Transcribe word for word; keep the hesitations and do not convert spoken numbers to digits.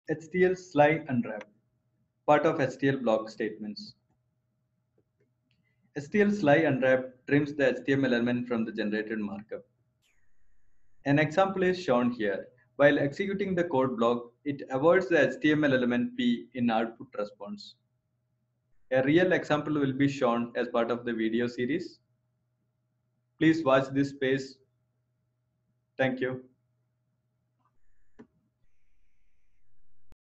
H T L Sly Unwrap, part of H T L block statements. H T L Sly Unwrap trims the H T M L element from the generated markup. An example is shown here. While executing the code block, it avoids the H T M L element P in output response. A real example will be shown as part of the video series. Please watch this space. Thank you.